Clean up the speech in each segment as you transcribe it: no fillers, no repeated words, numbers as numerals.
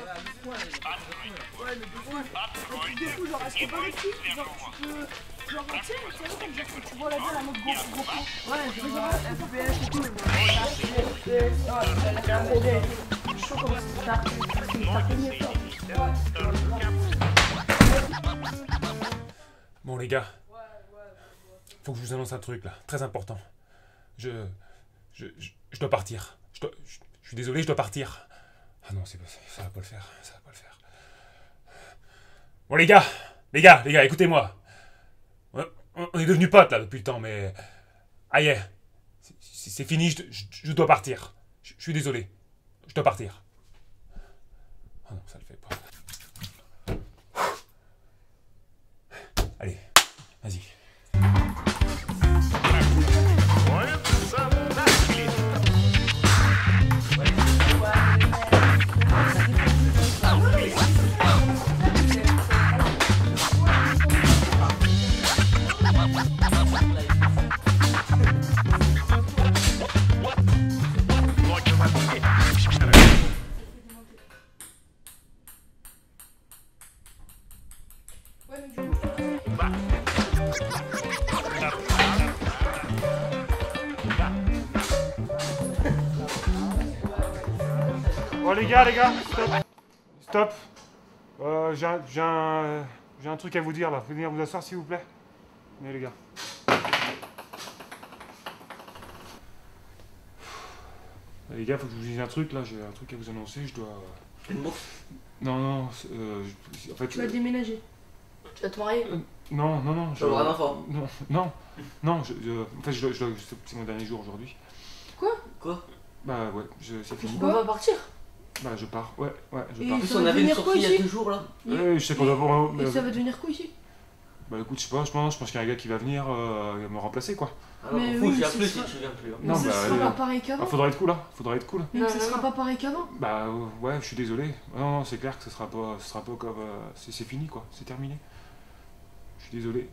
Ouais, mais du coup, genre, est-ce que pas les filles, genre, tu peux. Genre, tu sais, comme genre, tu vois la gueule à notre gros. Ouais, genre, FPS et tout. C'est chaud comme ça. Bon les gars, faut que je vous annonce un truc là, très important. Je dois partir. Je suis désolé, je dois partir. Ah non, ça va pas le faire, ça va pas le faire. Bon les gars, écoutez-moi. On est devenus potes là depuis le temps, mais... Aïe, c'est fini, je dois partir. Je suis désolé, je dois partir. Ah non, ça le fait pas. Allez, vas-y. Bon les gars, stop. J'ai un truc à vous dire là. Vous venir vous asseoir s'il vous plaît. Mais les gars. Les gars, faut que je vous dise un truc là. J'ai un truc à vous annoncer. Je dois. Non. En fait. Tu vas déménager. Tu vas te marier. Non. Tu vas avoir un enfant. Non. En fait, c'est mon dernier jour aujourd'hui. Quoi? Bah ouais, c'est fini. On va partir. Bah je pars, ouais, je Et pars. En plus, on avait une sortie il y a 2 jours là. Ouais, je sais qu'on doit... Et ça va devenir quoi ici? Bah écoute, je sais pas, je pense qu'il y a un gars qui va venir me remplacer quoi. Ah non, Mais fou, oui, je viens ce plus sera- si tu viens plus. Non, ça bah, sera pas pareil qu'avant. faudra être cool là, Mais ça sera pas pareil qu'avant. Bah ouais, je suis désolé. Non, c'est clair que ce sera pas comme... c'est fini quoi, c'est terminé. Je suis désolé.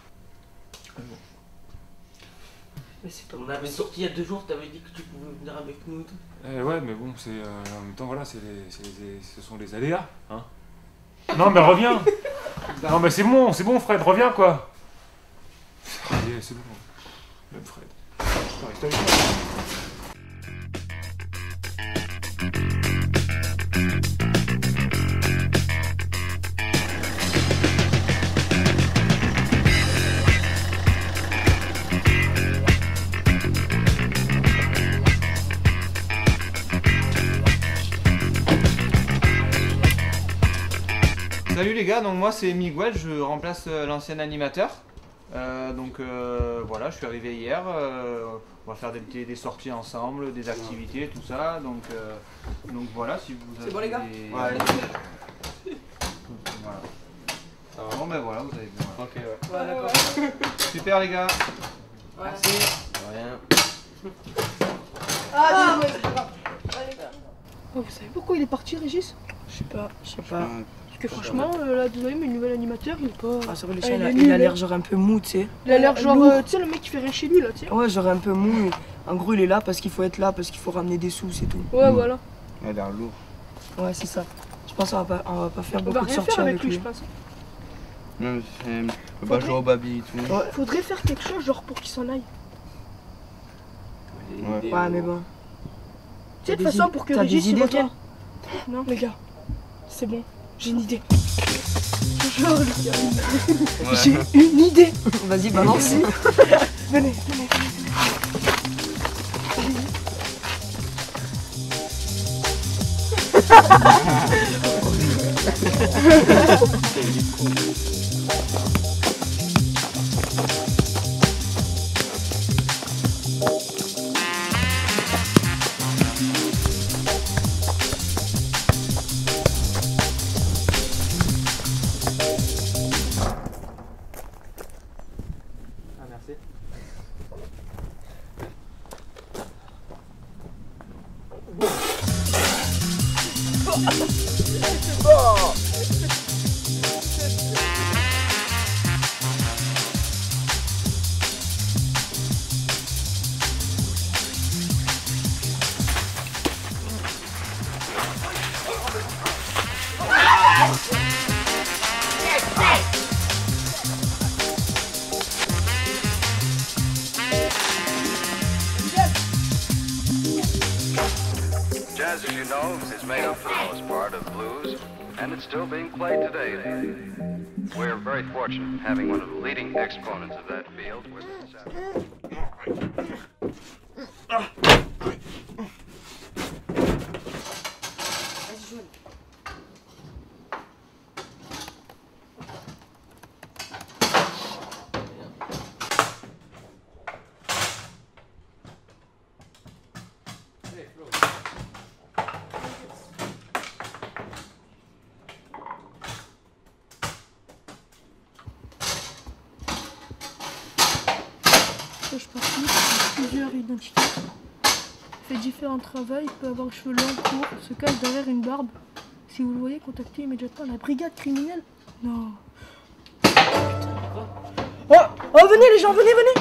Mais c'est pas On avait une sortie il y a 2 jours, t'avais dit que tu pouvais venir avec nous et tout. Ouais, mais bon, c'est... en même temps, voilà, ce sont les aléas, hein. Non, mais reviens. Non, mais c'est bon, Fred, reviens, quoi. Allez, c'est bon. Même Fred. Je peux rester avec toi. Salut les gars, donc moi c'est Miguel, je remplace l'ancien animateur. Voilà, je suis arrivé hier, on va faire des sorties ensemble, des activités, tout ça. Donc voilà, si vous avez... C'est bon les gars? Ouais. Voilà. Bon ben voilà, vous avez vu. Ok, ouais. Ouais, d'accord. Super les gars. Merci. Rien. Ah, c'est pas grave. Oh, vous savez pourquoi il est parti, Régis? Je sais pas. Parce que franchement, là, désolé, mais le nouvel animateur, il est pas. Ah, c'est vrai, le Ah, chien, il est il a nul, l'air genre un peu mou, tu sais. Il a l'air genre, tu sais, le mec qui fait rien chez lui, là, tu sais. Ouais, genre un peu mou. En gros, il est là parce qu'il faut être là, parce qu'il faut ramener des sous, c'est tout. Ouais, voilà. Il a l'air lourd. Ouais, c'est ça. Je pense qu'on va pas faire On va beaucoup de rien sorties faire avec avec lui, lui. je pense. Même on va jouer au baby et tout. Ouais. Faudrait faire quelque chose, genre, pour qu'il s'en aille. Ouais, mais bon. Tu sais, de T'as toute façon, pour que t'as Régis des il idées, revienne. Non, les gars, c'est bon, j'ai une idée. Genre, les gars, j'ai une idée. Vas-y, balance. Venez. Jazz, as you know, is made up for the most part of blues, and it's still being played today. We're very fortunate having one of the leading exponents of that field with us. Je participe à plusieurs identités. Fait différents travaux, il peut avoir les cheveux longs, courts, se cache derrière une barbe. Si vous le voyez, contactez immédiatement la brigade criminelle. Non. Oh, oh, venez les gens, venez, venez.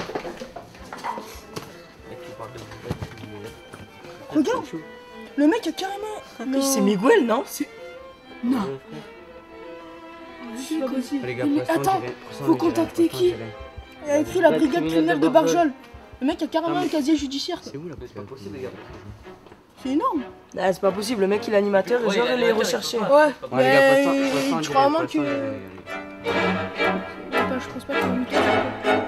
Regarde, le mec a carrément... Mais c'est Miguel, non? Non. C'est pas possible. Attends, faut contacter qui? Il a écrit la brigade criminelle de Barjol. Le mec a carrément un casier judiciaire. C'est où là? C'est pas possible, les gars. C'est énorme. Ah, c'est pas possible, le mec il est animateur et genre il est recherché. Ouais, Ouais, les gars, mais je crois vraiment que... Je pense pas qu'il y ait une